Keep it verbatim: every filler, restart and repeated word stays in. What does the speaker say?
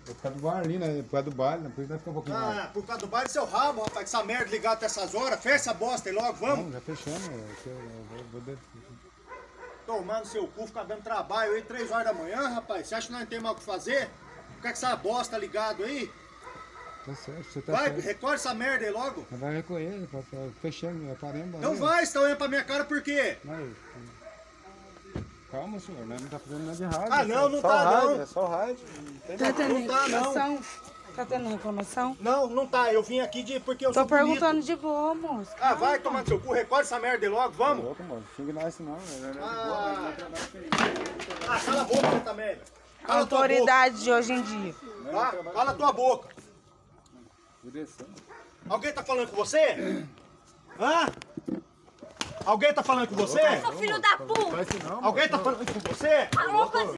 É por causa do bar ali, né? Por causa do bar, né? Por isso vai ficar um pouquinho mais. Ah, por causa do baile seu rabo, rapaz. Essa merda ligada até essas horas. Fecha essa bosta aí logo, vamos. Não, já fechamos. Eu, eu, eu, vou de... Tomando seu cu, ficar dando trabalho aí três horas da manhã, rapaz. Você acha que nós não tem mais o que fazer? Fica com essa bosta ligado aí. Tá certo, você tá Vai, certo. recolhe essa merda aí logo. Vai recolher, fechando, já paramos. Não vai, você tá olhando pra minha cara por quê? Mas, calma, senhor, né? Não tá fazendo nada de errado. Ah, não, não só tá, rádio, não. É só rádio. Tá tendo Não tá, não. reclamação? Tá tendo reclamação? Não, não tá. Eu vim aqui de porque eu Tô sou bonito. perguntando de boa, moço. Ah, vai tomar seu cu, recolhe essa merda aí logo, vamos. Louco, mano. Xinga nós não, né? Ah, ah, cala a boca você também, velho. Cala a tua boca. Autoridade de hoje em dia. Tá? Cala a tua boca. Vou descer. Alguém tá falando com você? Hã? Alguém tá falando com você? Seu filho da puta! Faz isso não, Alguém tá falando com você? Alô,